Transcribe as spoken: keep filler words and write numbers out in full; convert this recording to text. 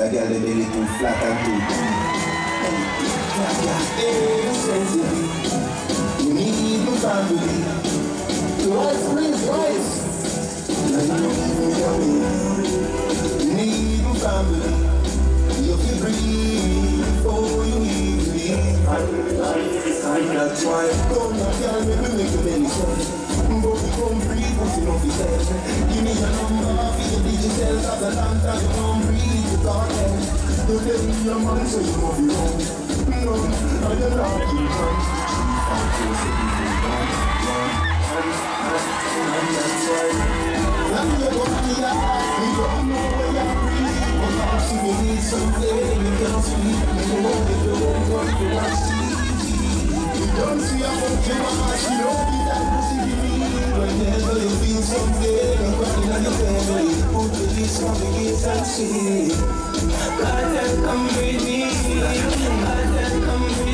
a girl the belly too flat and too sensitive. You need my family. Twice, please, twice. You need my family. You can breathe before you leave. That's why don't not tell me we make a belly sense. But we come breathe, but you know we say. Give me your number, for your digital, cause a long time you don't breathe, you can't end. Don't tell me your man, so you know be wrong. No, I don't know you can. I'm just a different one. And that's why I'm your body, we don't know where you're breathing. But now see me need something, you can't sleep. You know you don't want to watch T V. You don't see a fucking man, she don't be that pussy to me. Whenever you feel something, you're crying on your belly. Put the disc on the gates and see. God, come with me. God, come with me.